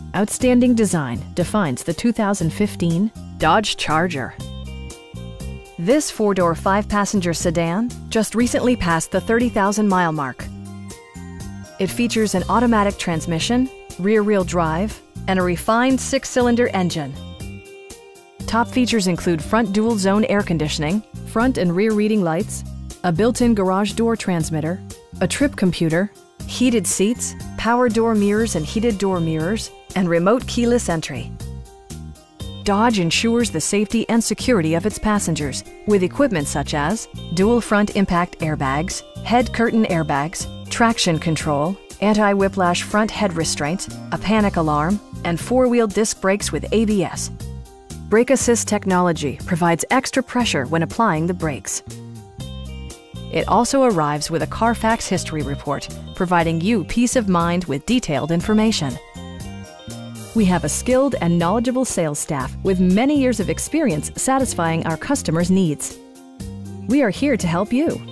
Outstanding design defines the 2015 Dodge Charger. This four-door, five-passenger sedan just recently passed the 30,000-mile mark. It features an automatic transmission, rear-wheel drive, and a refined six-cylinder engine. Top features include front dual-zone air conditioning, front and rear reading lights, a built-in garage door transmitter, a trip computer, heated seats, power door mirrors and heated door mirrors, and remote keyless entry. Dodge ensures the safety and security of its passengers with equipment such as dual front impact airbags, head curtain airbags, traction control, anti-whiplash front head restraints, a panic alarm, and four-wheel disc brakes with ABS. Brake Assist technology provides extra pressure when applying the brakes. It also arrives with a Carfax history report, providing you peace of mind with detailed information. We have a skilled and knowledgeable sales staff with many years of experience satisfying our customers' needs. We are here to help you.